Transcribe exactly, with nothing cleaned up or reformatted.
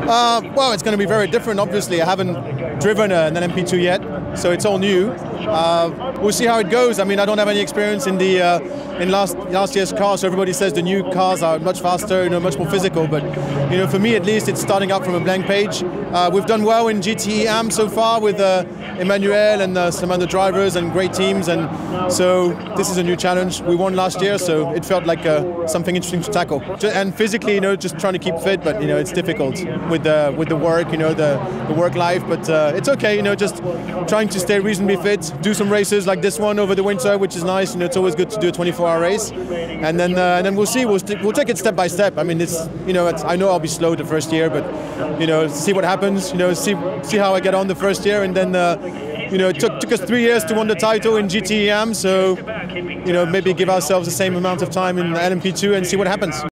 Uh, well, it's going to be very different, obviously. I haven't driven an L M P two yet, so it's all new. Uh, we'll see how it goes. I mean, I don't have any experience in the uh, in last last year's car, so everybody says the new cars are much faster, you know, much more physical. But you know, for me at least, it's starting up from a blank page. Uh, we've done well in G T E A M so far with uh, Emmanuel and uh, some other drivers and great teams, and so this is a new challenge. We won last year, so it felt like uh, something interesting to tackle. And physically, you know, just trying to keep fit, but you know, it's difficult with the with the work, you know, the, the work life. But uh, it's okay, you know, just trying to stay reasonably fit, do some races like this one over the winter, which is nice. You know, it's always good to do a twenty-four hour race, and then uh, and then we'll see. We'll st- we'll take it step by step. I mean, it's you know, it's, I know I'll be slow the first year, but you know, see what happens. You know, see see how I get on the first year, and then. Uh, You know, it took, took us three years to win the title in G T E A M, so, you know, maybe give ourselves the same amount of time in L M P two and see what happens.